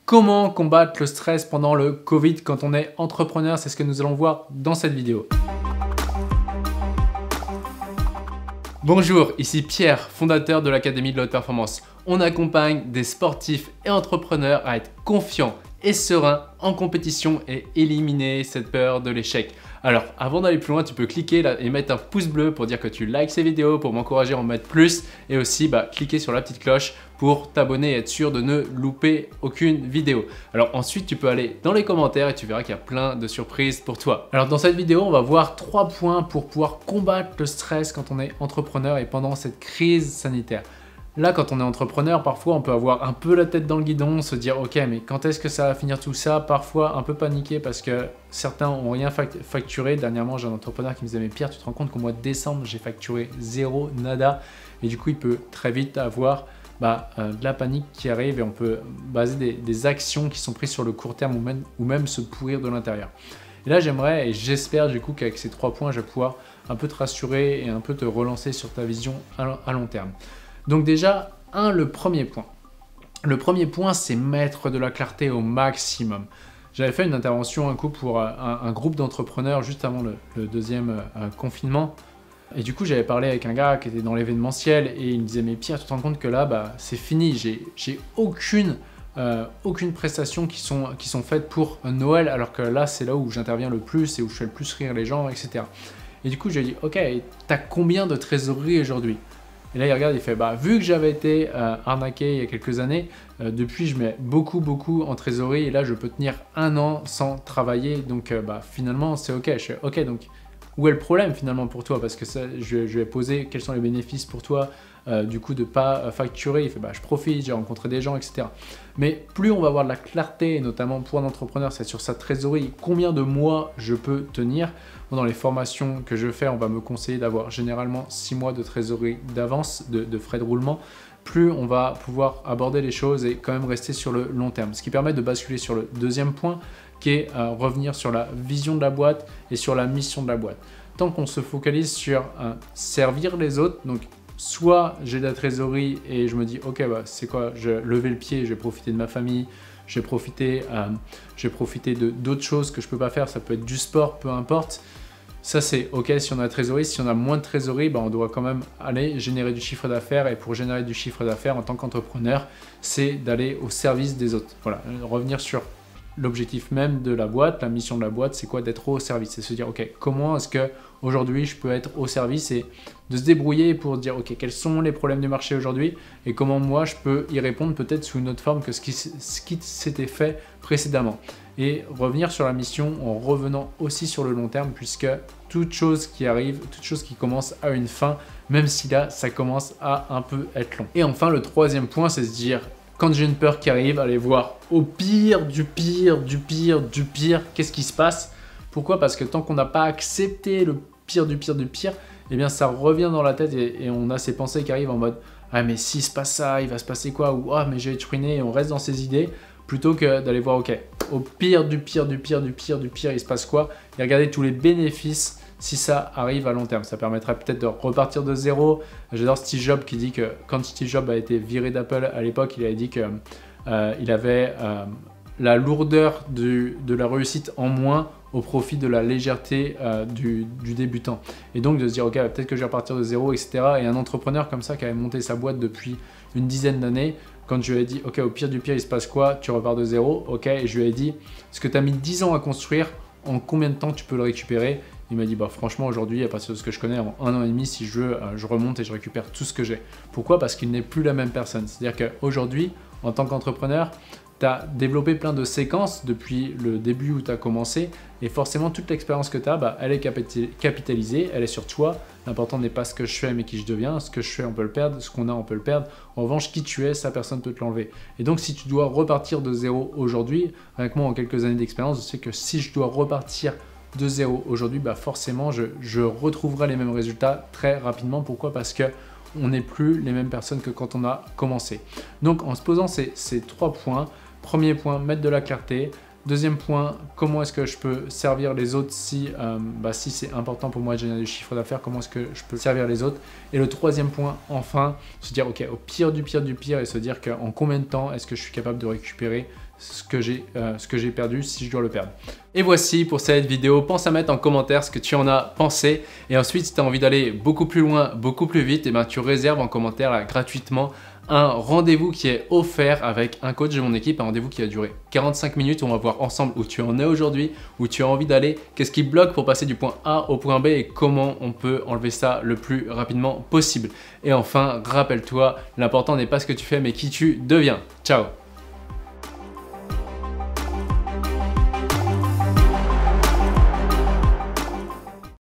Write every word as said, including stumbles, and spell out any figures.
Comment combattre le stress pendant le Covid quand on est entrepreneur? C'est ce que nous allons voir dans cette vidéo. Bonjour, ici Pierre, fondateur de l'Académie de la Haute Performance. On accompagne des sportifs et entrepreneurs à être confiants et sereins en compétition et éliminer cette peur de l'échec. Alors, avant d'aller plus loin, tu peux cliquer là et mettre un pouce bleu pour dire que tu likes ces vidéos, pour m'encourager à en mettre plus, et aussi bah, cliquer sur la petite cloche pour t'abonner et être sûr de ne louper aucune vidéo. Alors ensuite, tu peux aller dans les commentaires et tu verras qu'il y a plein de surprises pour toi. Alors dans cette vidéo, on va voir trois points pour pouvoir combattre le stress quand on est entrepreneur et pendant cette crise sanitaire. Là, quand on est entrepreneur, parfois on peut avoir un peu la tête dans le guidon, se dire ok, mais quand est-ce que ça va finir tout ça? Parfois un peu paniquer parce que certains n'ont rien facturé. Dernièrement, j'ai un entrepreneur qui me disait mais Pierre, tu te rends compte qu'au mois de décembre, j'ai facturé zéro, nada. Et du coup, il peut très vite avoir bah, euh, de la panique qui arrive et on peut baser des, des actions qui sont prises sur le court terme ou même, ou même se pourrir de l'intérieur. Et là, j'aimerais et j'espère du coup qu'avec ces trois points, je vais pouvoir un peu te rassurer et un peu te relancer sur ta vision à, à long terme. Donc déjà, un, le premier point. Le premier point, c'est mettre de la clarté au maximum. J'avais fait une intervention un coup pour un, un groupe d'entrepreneurs juste avant le, le deuxième euh, confinement. Et du coup, j'avais parlé avec un gars qui était dans l'événementiel et il me disait « Mais Pierre, tu te rends compte que là, bah, c'est fini, j'ai j'ai aucune, euh, aucune prestation qui sont, qui sont faites pour Noël, alors que là, c'est là où j'interviens le plus et où je fais le plus rire les gens, et cetera » Et du coup, j'ai dit « Ok, t'as combien de trésorerie aujourd'hui ?» Et là, il regarde, il fait bah, vu que j'avais été euh, arnaqué il y a quelques années, euh, depuis, je mets beaucoup, beaucoup en trésorerie et là, je peux tenir un an sans travailler. Donc, euh, bah, finalement, c'est OK. Je fais OK, donc où est le problème finalement pour toi? Parce que ça, je, je vais poser quels sont les bénéfices pour toi euh, du coup de ne pas facturer. Il fait bah, je profite, j'ai rencontré des gens, et cetera. Mais plus on va avoir de la clarté, notamment pour un entrepreneur, c'est sur sa trésorerie, combien de mois je peux tenir. Dans les formations que je fais, on va me conseiller d'avoir généralement six mois de trésorerie d'avance, de, de frais de roulement. Plus on va pouvoir aborder les choses et quand même rester sur le long terme. Ce qui permet de basculer sur le deuxième point, qui est euh, revenir sur la vision de la boîte et sur la mission de la boîte. Tant qu'on se focalise sur euh, servir les autres, donc soit j'ai de la trésorerie et je me dis ok, bah, c'est quoi, je lever le pied, je vais profiter de ma famille, je vais profiter, euh, je vais profiter de d'autres choses que je ne peux pas faire, ça peut être du sport, peu importe. Ça c'est ok si on a la trésorerie. Si on a moins de trésorerie, bah, on doit quand même aller générer du chiffre d'affaires, et pour générer du chiffre d'affaires en tant qu'entrepreneur, c'est d'aller au service des autres. Voilà, revenir sur l'objectif même de la boîte, la mission de la boîte, c'est quoi? D'être au service. C'est se dire ok, comment est-ce que aujourd'hui je peux être au service et de se débrouiller pour dire ok, quels sont les problèmes du marché aujourd'hui et comment moi je peux y répondre peut-être sous une autre forme que ce qui, ce qui s'était fait précédemment. Et revenir sur la mission en revenant aussi sur le long terme, puisque toute chose qui arrive, toute chose qui commence a une fin, même si là ça commence à un peu être long. Et enfin, le troisième point, c'est se dire quand j'ai une peur qui arrive, allez voir au pire du pire, du pire, du pire, qu'est-ce qui se passe? Pourquoi? Parce que tant qu'on n'a pas accepté le pire du pire du pire, eh bien ça revient dans la tête et, et on a ces pensées qui arrivent en mode ah mais s'il se passe ça, il va se passer quoi? Ou ah mais je vais être ruiné, et on reste dans ces idées plutôt que d'aller voir ok, au pire du pire du pire du pire du pire, il se passe quoi? Et regarder tous les bénéfices si ça arrive à long terme. Ça permettrait peut-être de repartir de zéro. J'adore Steve Jobs qui dit que quand Steve Jobs a été viré d'Apple à l'époque, il avait dit qu'il euh, avait euh, la lourdeur du, de la réussite en moins au profit de la légèreté euh, du, du débutant. Et donc de se dire ok, peut-être que je vais repartir de zéro, et cetera. Et un entrepreneur comme ça qui avait monté sa boîte depuis une dizaine d'années, quand je lui ai dit ok, au pire du pire il se passe quoi? Tu repars de zéro, ok, et je lui ai dit ce que tu as mis dix ans à construire, en combien de temps tu peux le récupérer? Il m'a dit bah franchement aujourd'hui, à partir de ce que je connais, en un an et demi, si je veux, euh, je remonte et je récupère tout ce que j'ai. Pourquoi? Parce qu'il n'est plus la même personne. C'est-à-dire qu'aujourd'hui, en tant qu'entrepreneur, tu as développé plein de séquences depuis le début où tu as commencé, et forcément toute l'expérience que tu as, bah, elle est capitalisée, elle est sur toi. L'important n'est pas ce que je fais mais qui je deviens. Ce que je fais on peut le perdre, ce qu'on a on peut le perdre. En revanche, qui tu es, ça personne ne peut te l'enlever. Et donc si tu dois repartir de zéro aujourd'hui, avec moi en quelques années d'expérience, je sais que si je dois repartir de zéro aujourd'hui, bah forcément je, je retrouverai les mêmes résultats très rapidement. Pourquoi? Parce que on n'est plus les mêmes personnes que quand on a commencé. Donc en se posant ces, ces trois points, premier point, mettre de la clarté. Deuxième point, comment est-ce que je peux servir les autres si, euh, bah, si c'est important pour moi de générer du chiffre d'affaires, comment est-ce que je peux servir les autres? Et le troisième point, enfin, se dire ok, au pire du pire du pire, et se dire qu'en combien de temps est-ce que je suis capable de récupérer ce que j'ai euh, ce que j'ai perdu si je dois le perdre. Et voici pour cette vidéo. Pense à mettre en commentaire ce que tu en as pensé. Et ensuite, si tu as envie d'aller beaucoup plus loin, beaucoup plus vite, et ben, tu réserves en commentaire là, gratuitement un rendez-vous qui est offert avec un coach de mon équipe, un rendez-vous qui va durer quarante-cinq minutes. On va voir ensemble où tu en es aujourd'hui, où tu as envie d'aller, qu'est-ce qui bloque pour passer du point A au point B et comment on peut enlever ça le plus rapidement possible. Et enfin, rappelle-toi, l'important n'est pas ce que tu fais mais qui tu deviens. Ciao!